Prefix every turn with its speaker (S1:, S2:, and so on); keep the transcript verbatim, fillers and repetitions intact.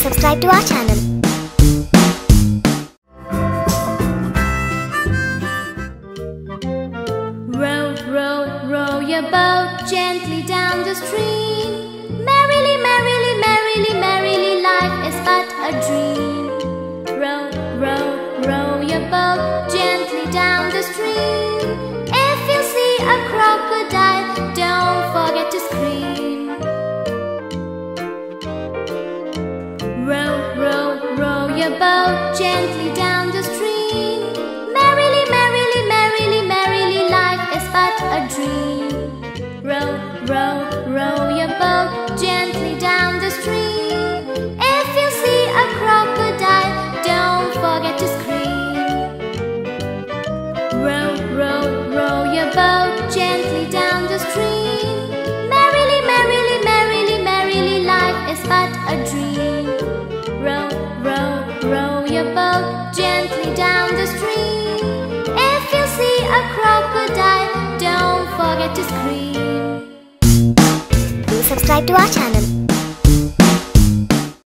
S1: subscribe to our channel.
S2: Row, row, row your boat gently down the stream. Merrily, merrily, merrily, merrily, life is but a dream. Row, row, row your boat gently down the stream. If you see a crocodile, don't forget to scream. Row, row, row your boat gently down the stream. Merrily, merrily, merrily, merrily, life is but a dream. Row, row, row your boat gently down the stream. If you see a crocodile, don't forget to scream. Row, row, row your boat gently down the stream. Merrily, merrily, merrily, merrily, life is but a dream. Row, row, row your boat gently down the stream. If you see a crocodile, don't forget to scream.
S1: Please subscribe to our channel.